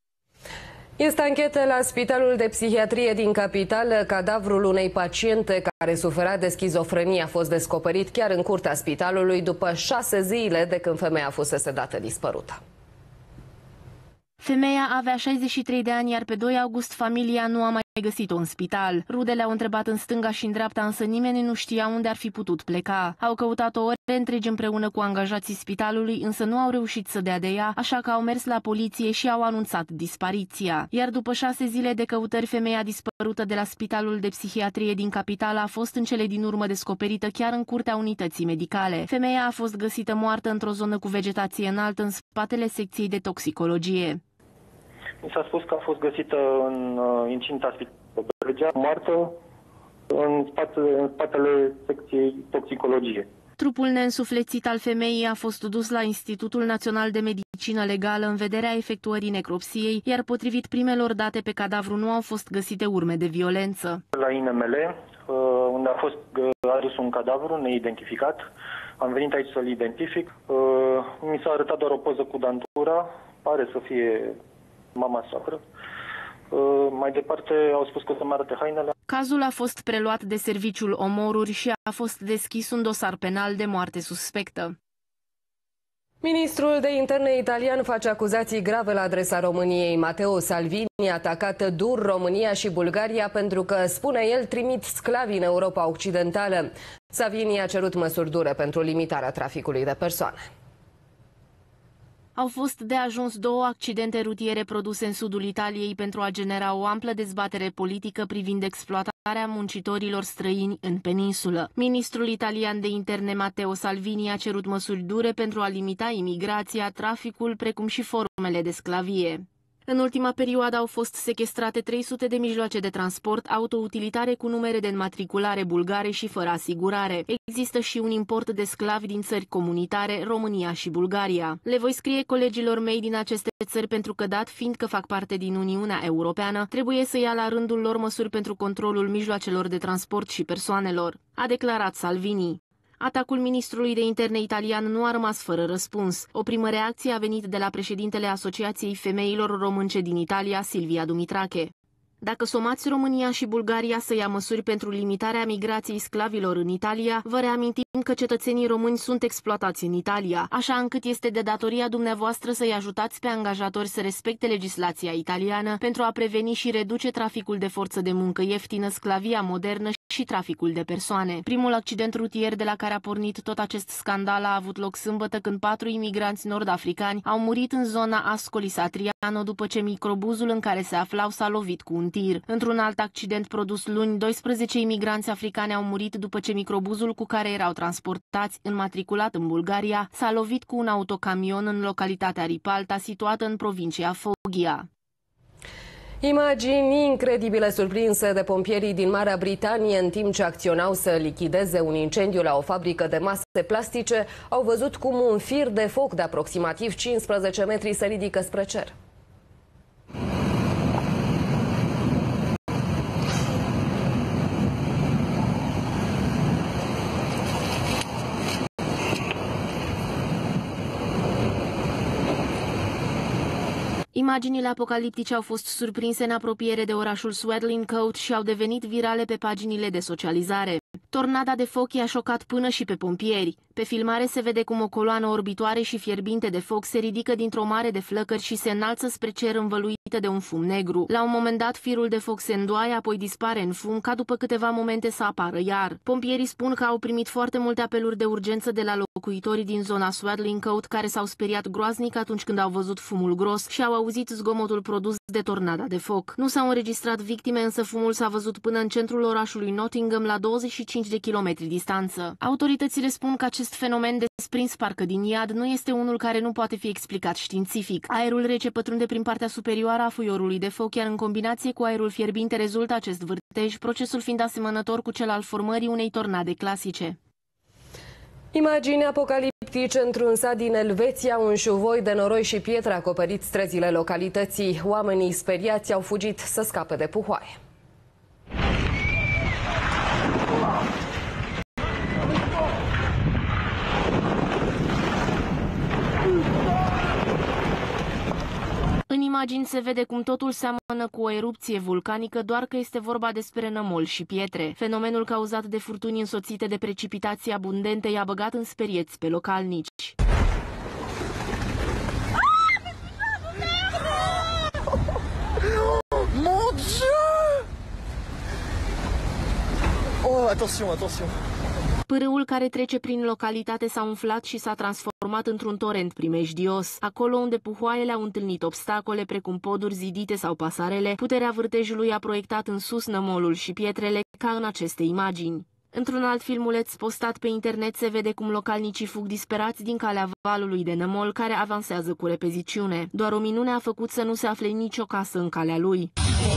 Este anchetă la Spitalul de Psihiatrie din capitală. Cadavrul unei paciente care sufera de schizofrenie a fost descoperit chiar în curtea spitalului după 6 zile de când femeia fusese dată dispărută. Femeia avea 63 de ani, iar pe 2 august familia nu a mai găsit-o în spital. Rudele au întrebat în stânga și în dreapta, însă nimeni nu știa unde ar fi putut pleca. Au căutat-o ore întregi împreună cu angajații spitalului, însă nu au reușit să dea de ea, așa că au mers la poliție și au anunțat dispariția. Iar după 6 zile de căutări, femeia dispărută de la Spitalul de Psihiatrie din capitală a fost în cele din urmă descoperită chiar în curtea unității medicale. Femeia a fost găsită moartă într-o zonă cu vegetație înaltă în spatele secției de toxicologie. Mi s-a spus că a fost găsită în incinta Spitalului Bărgea, moartă în spatele secției toxicologie. Trupul neînsuflețit al femeii a fost dus la Institutul Național de Medicină Legală în vederea efectuării necropsiei, iar potrivit primelor date pe cadavru nu au fost găsite urme de violență. La INML, unde a fost adus un cadavru neidentificat, am venit aici să-l identific. Mi s-a arătat doar o poză cu dantura, pare să fie mama soacră. Mai departe au spus că să-mi arate hainele. Cazul a fost preluat de serviciul omoruri și a fost deschis un dosar penal de moarte suspectă. Ministrul de Interne italian face acuzații grave la adresa României. Matteo Salvini a atacat dur România și Bulgaria pentru că, spune el, trimit sclavi în Europa Occidentală. Salvini a cerut măsuri dure pentru limitarea traficului de persoane. Au fost de ajuns 2 accidente rutiere produse în sudul Italiei pentru a genera o amplă dezbatere politică privind exploatarea muncitorilor străini în peninsulă. Ministrul italian de interne Matteo Salvini a cerut măsuri dure pentru a limita imigrația, traficul, precum și formele de sclavie. În ultima perioadă au fost sechestrate 300 de mijloace de transport autoutilitare cu numere de înmatriculare bulgare și fără asigurare. Există și un import de sclavi din țări comunitare, România și Bulgaria. Le voi scrie colegilor mei din aceste țări pentru că, dat fiind că fac parte din Uniunea Europeană, trebuie să ia la rândul lor măsuri pentru controlul mijloacelor de transport și persoanelor, a declarat Salvini. Atacul ministrului de interne italian nu a rămas fără răspuns. O primă reacție a venit de la președintele Asociației Femeilor Românce din Italia, Silvia Dumitrache. Dacă somați România și Bulgaria să ia măsuri pentru limitarea migrației sclavilor în Italia, vă reamintim că cetățenii români sunt exploatați în Italia, așa încât este de datoria dumneavoastră să-i ajutați pe angajatori să respecte legislația italiană pentru a preveni și reduce traficul de forță de muncă ieftină, sclavia modernă și traficul de persoane. Primul accident rutier de la care a pornit tot acest scandal a avut loc sâmbătă, când 4 imigranți nord-africani au murit în zona Ascoli-Satriano după ce microbuzul în care se aflau s-a lovit cu un tir. Într-un alt accident produs luni, 12 imigranți africani au murit după ce microbuzul cu care erau transportați, înmatriculat în Bulgaria, s-a lovit cu un autocamion în localitatea Ripalta, situată în provincia Foggia. Imagini incredibile surprinse de pompierii din Marea Britanie în timp ce acționau să lichideze un incendiu la o fabrică de mase plastice au văzut cum un fir de foc de aproximativ 15 metri se ridică spre cer. Imaginile apocaliptice au fost surprinse în apropiere de orașul Swadling Coat și au devenit virale pe paginile de socializare. Tornada de foc i-a șocat până și pe pompieri. Pe filmare se vede cum o coloană orbitoare și fierbinte de foc se ridică dintr-o mare de flăcări și se înalță spre cer, învăluită de un fum negru. La un moment dat, firul de foc se îndoaie, apoi dispare în fum, ca după câteva momente să apară iar. Pompierii spun că au primit foarte multe apeluri de urgență de la locuitorii din zona Swadling Coat, care s-au speriat groaznic atunci când au văzut fumul gros și au auzit zgomotul produs de tornada de foc. Nu s-au înregistrat victime, însă fumul s-a văzut până în centrul orașului Nottingham, la 25 de kilometri distanță. Autoritățile spun că acest fenomen desprins parcă din iad nu este unul care nu poate fi explicat științific. Aerul rece pătrunde prin partea superioară a fuiorului de foc, iar în combinație cu aerul fierbinte rezultă acest vârtej, procesul fiind asemănător cu cel al formării unei tornade clasice. Imagini apocaliptice într-un sat din Elveția, un șuvoi de noroi și pietre a acoperit străzile localității. Oamenii speriați au fugit să scape de puhoaie. În imagini se vede cum totul seamănă cu o erupție vulcanică, doar că este vorba despre nămol și pietre. Fenomenul cauzat de furtuni însoțite de precipitații abundente i-a băgat în sperieți pe localnici. Mon Dieu! Oh, attention, attention! Pârâul care trece prin localitate s-a umflat și s-a transformat într-un torent primejdios. Acolo unde puhoaiele au întâlnit obstacole precum poduri zidite sau pasarele, puterea vârtejului a proiectat în sus nămolul și pietrele, ca în aceste imagini. Într-un alt filmuleț postat pe internet se vede cum localnicii fug disperați din calea valului de nămol, care avansează cu repeziciune. Doar o minune a făcut să nu se afle nicio casă în calea lui.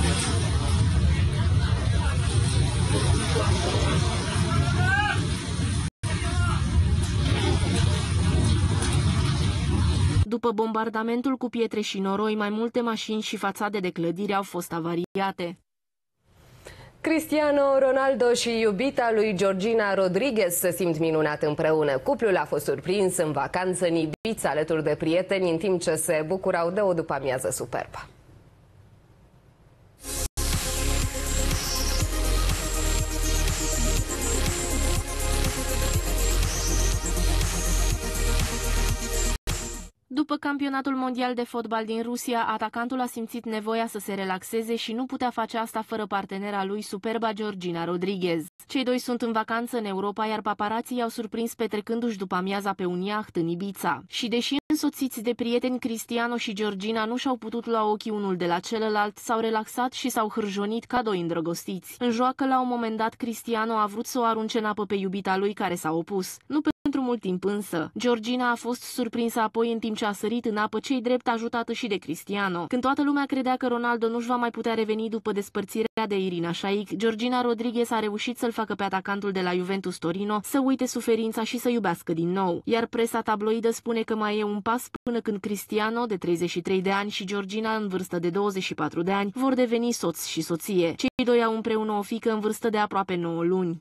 După bombardamentul cu pietre și noroi, mai multe mașini și fațade de clădiri au fost avariate. Cristiano Ronaldo și iubita lui Georgina Rodriguez se simt minunat împreună. Cuplul a fost surprins în vacanță în Ibiza alături de prieteni, în timp ce se bucurau de o după-amiază superbă. După campionatul mondial de fotbal din Rusia, atacantul a simțit nevoia să se relaxeze și nu putea face asta fără partenera lui, superba Georgina Rodriguez. Cei doi sunt în vacanță în Europa, iar paparații i-au surprins petrecându-și după amiaza pe un iaht în Ibiza. Și deși însoțiți de prieteni, Cristiano și Georgina nu și-au putut lua ochii unul de la celălalt, s-au relaxat și s-au hârjonit ca doi îndrăgostiți. În joacă, la un moment dat, Cristiano a vrut să o arunce în apă pe iubita lui, care s-a opus. Nu pentru mult timp însă. Georgina a fost surprinsă apoi în timp ce a sărit în apă, cei drept ajutată și de Cristiano. Când toată lumea credea că Ronaldo nu-și va mai putea reveni după despărțirea de Irina Shayk, Georgina Rodriguez a reușit să-l facă pe atacantul de la Juventus Torino să uite suferința și să iubească din nou. Iar presa tabloidă spune că mai e un pas până când Cristiano, de 33 de ani, și Georgina, în vârstă de 24 de ani, vor deveni soț și soție. Cei doi au împreună o fiică în vârstă de aproape 9 luni.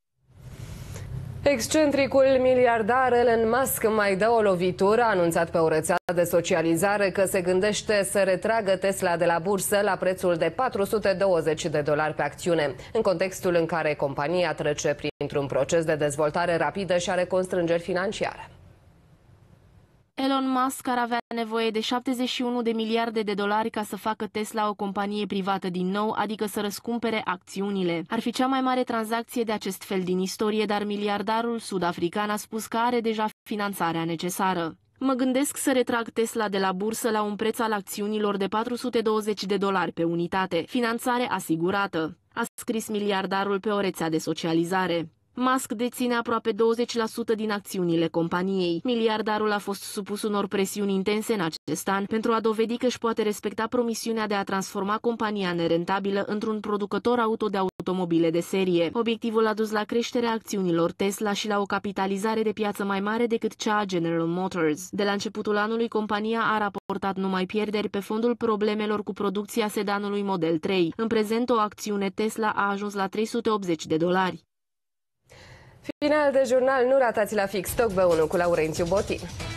Excentricul miliardar Elon Musk mai dă o lovitură, a anunțat pe o rețea de socializare că se gândește să retragă Tesla de la bursă la prețul de $420 pe acțiune, în contextul în care compania trece printr-un proces de dezvoltare rapidă și are constrângeri financiare. Elon Musk ar avea nevoie de $71 de miliarde ca să facă Tesla o companie privată din nou, adică să răscumpere acțiunile. Ar fi cea mai mare tranzacție de acest fel din istorie, dar miliardarul sud-african a spus că are deja finanțarea necesară. Mă gândesc să retrag Tesla de la bursă la un preț al acțiunilor de $420 pe unitate, finanțare asigurată, a scris miliardarul pe o rețea de socializare. Musk deține aproape 20% din acțiunile companiei. Miliardarul a fost supus unor presiuni intense în acest an pentru a dovedi că își poate respecta promisiunea de a transforma compania nerentabilă într-un producător auto de automobile de serie. Obiectivul a dus la creșterea acțiunilor Tesla și la o capitalizare de piață mai mare decât cea a General Motors. De la începutul anului, compania a raportat numai pierderi pe fondul problemelor cu producția sedanului Model 3. În prezent, o acțiune Tesla a ajuns la $380. Final de jurnal, nu ratați la Fix Talk B1 cu Laurențiu Botin.